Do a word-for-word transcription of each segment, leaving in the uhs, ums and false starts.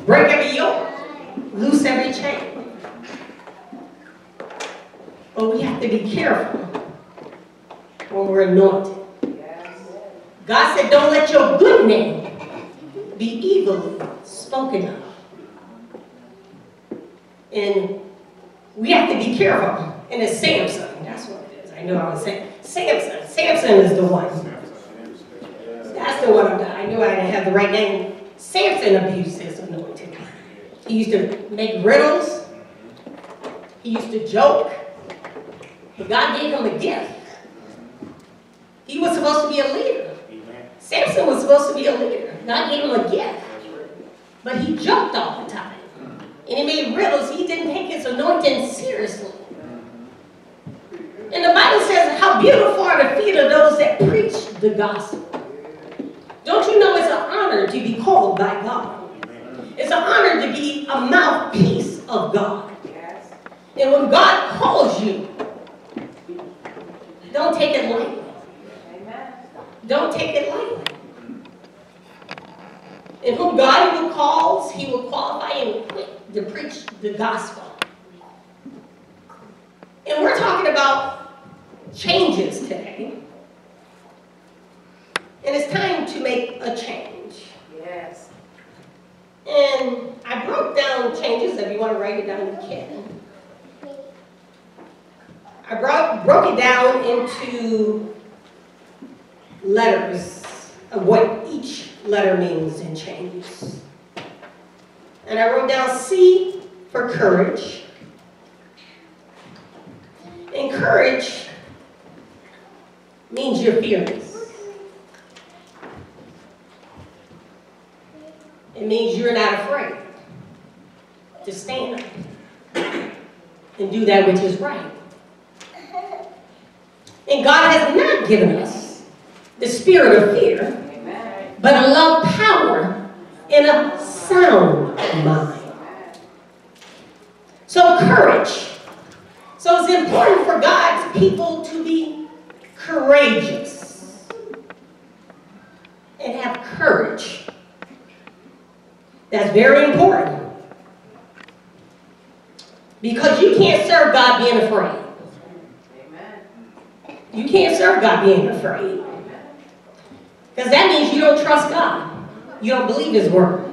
break every yoke, loose every chain. But we have to be careful when we're anointed. God said, don't let your good name be evilly spoken of. And we have to be careful. And it's Samson, that's what it is. I know I was saying. Samson. Samson is the one. That's the one I'm done. I knew I didn't have the right name. Samson abused his anointing. He used to make riddles. He used to joke. But God gave him a gift. He was supposed to be a leader. Samson was supposed to be a leader. God gave him a gift. But he joked all the time. And he made riddles. He didn't take his anointing seriously. And the Bible says, how beautiful are the feet of those that preach the gospel. Don't you know it's an honor to be called by God? It's an honor to be a mouthpiece of God. And when God calls you, don't take it lightly. Don't take it lightly. And whom God will calls, he will qualify and equip to preach the gospel. And we're talking about changes today. And it's time to make a change. Yes. And I broke down changes. If you want to write it down, you can. I brought, broke it down into letters of what each letter means in changes. And I wrote down C for courage. And courage means you're fearless. It means you're not afraid to stand and do that which is right. And God has not given us the spirit of fear, Amen. But a love, power, and a sound mind. So courage. So it's important for God's people to be courageous and have courage. That's very important. Because you can't serve God being afraid. You can't serve God being afraid. Because that means you don't trust God. You don't believe his word.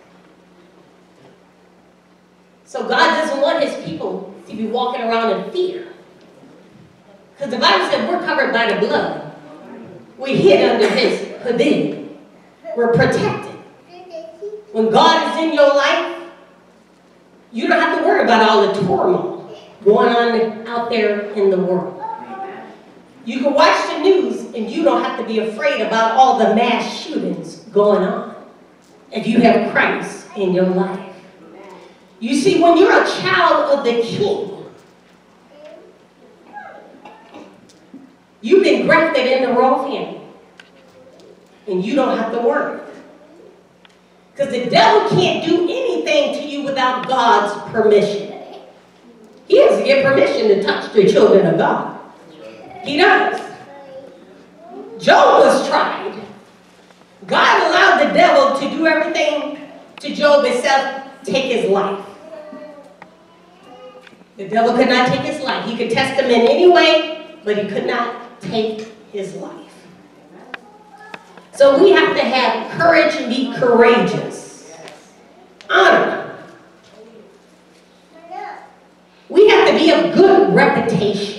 So God doesn't want his people to be walking around in fear. Because the Bible said we're covered by the blood. We're hid under his pavilion. We're protected. When God is in your life, you don't have to worry about all the turmoil going on out there in the world. You can watch the news and you don't have to be afraid about all the mass shootings going on if you have Christ in your life. You see, when you're a child of the King, you've been grafted in the royal family and you don't have to worry. Because the devil can't do anything to you without God's permission. He has to get permission to touch the children of God. He does. Job was tried. God allowed the devil to do everything to Job except take his life. The devil could not take his life. He could test him in any way, but he could not take his life. So we have to have courage and be courageous. Honor. We have to be of good reputation.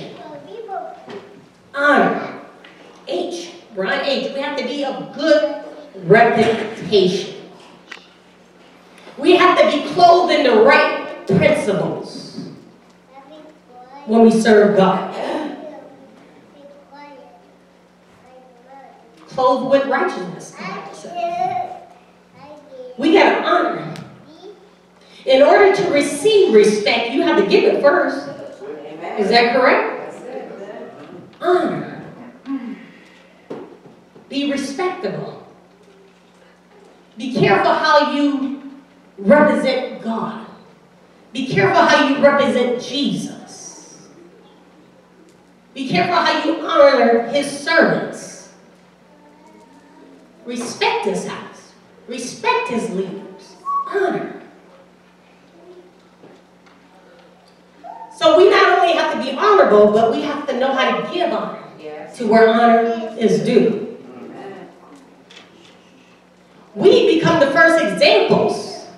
Honor. H. Brian H. We have to be of good reputation. We have to be clothed in the right principles when we serve God. Clothed with righteousness. We got to honor. In order to receive respect, you have to give it first. Is that correct? Honor. Be respectable. Be careful how you represent God. Be careful how you represent Jesus. Be careful how you honor his servants. Respect his house. Respect his leaders. Honor. honorable, but we have to know how to give honor yes. to where honor is due. Amen. We become the first examples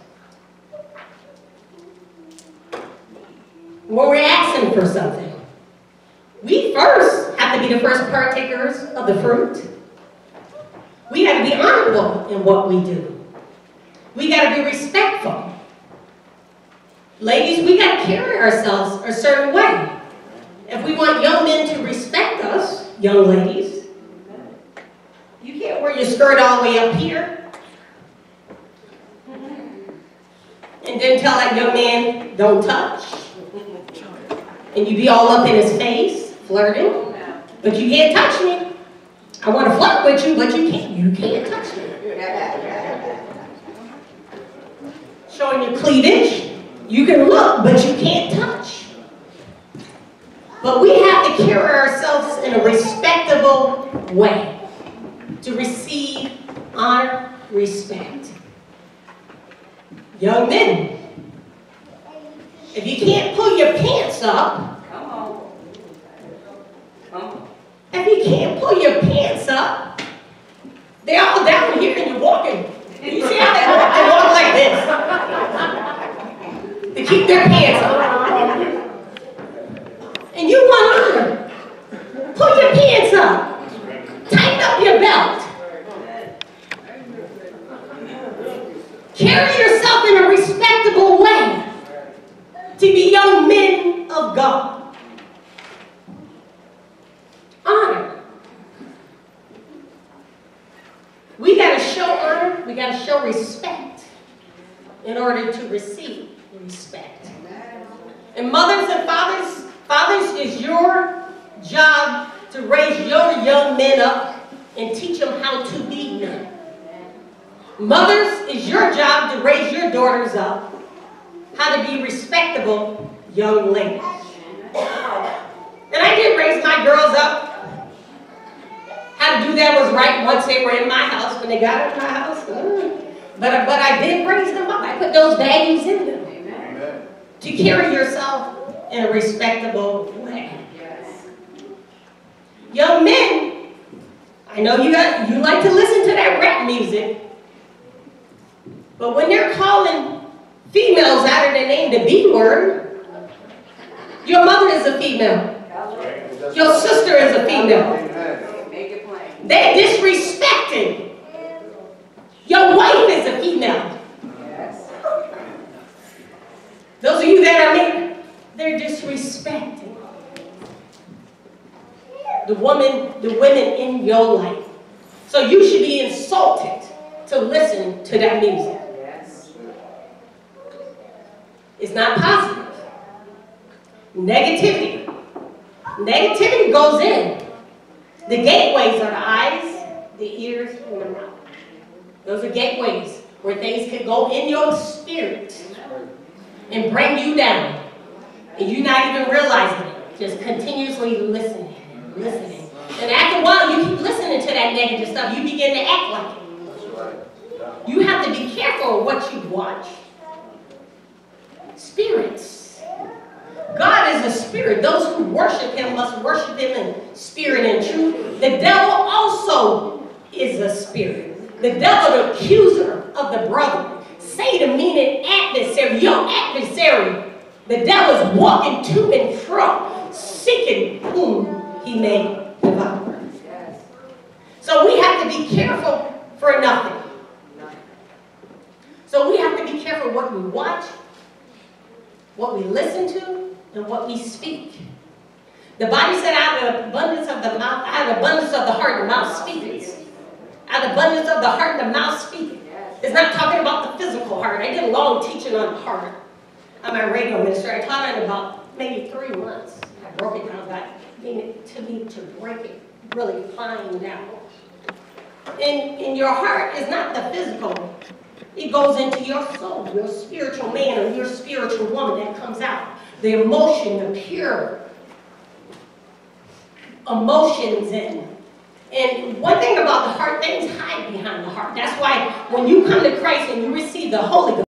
when we're asking for something. We first have to be the first partakers of the fruit. We got to be honorable in what we do. We got to be respectful. Ladies, we got to carry ourselves a certain way. If we want young men to respect us, young ladies, you can't wear your skirt all the way up here and then tell that young man, don't touch. And you be all up in his face, flirting, but you can't touch me. I want to flirt with you, but you can't. You can't touch me. Showing your cleavage, you can look, but you can't touch. But we have to carry ourselves in a respectable way to receive honor, respect. Young men, if you can't pull your pants up, come on. Come on. If you can't pull your pants up, they're all down here and you're walking. You see how they walk? They walk like this. They keep their pants up. And you want honor. Pull your pants up. Tighten up your belt. Carry yourself in a respectable way to be young men of God. Honor. We got to show honor, we got to show respect in order to receive respect. And mothers and fathers, fathers, it's your job to raise your young men up and teach them how to be men. Mothers, it's your job to raise your daughters up how to be respectable young ladies. And I did raise my girls up. How to do that was right once they were in my house. When they got in my house, mm. but, but I did raise them up. I put those values in them. Amen. To carry yourself in a respectable way. Yes. Young men, I know you, got, you like to listen to that rap music, but when they're calling females out of their name the B word, your mother is a female. Your sister is a female. They're disrespecting. Your wife is a female. Yes. Those of you that are married, they're disrespecting the woman, the women in your life. So you should be insulted to listen to that music. Yes. It's not positive. Negativity. Negativity goes in. The gateways are the eyes, the ears, and the mouth. Those are gateways where things can go in your spirit and bring you down. And you're not even realizing it. Just continuously listening and listening. And after a while, you keep listening to that negative stuff. You begin to act like it. You have to be careful of what you watch. Spirits. God is a spirit. Those who worship him must worship him in spirit and truth. The devil also is a spirit. The devil, the accuser of the brother. Satan, meaning adversary. Your adversary. The devil is walking to and fro, seeking whom he may devour. So we have to be careful for nothing. So we have to be careful what we watch, what we listen to, and what we speak. The Bible said, out of the abundance of the mouth, out of the abundance of the heart, the mouth speaks. Out of the abundance of the heart, the mouth speaks. It's not talking about the physical heart. I did a long teaching on the heart on my radio ministry. I taught it about maybe three months. I broke it down. God gave it to me to break it really fine down. And, and your heart is not the physical. It goes into your soul, your spiritual man or your spiritual woman that comes out. The emotion, the pure emotions in. And one thing about the heart, things hide behind the heart. That's why when you come to Christ and you receive the Holy Ghost,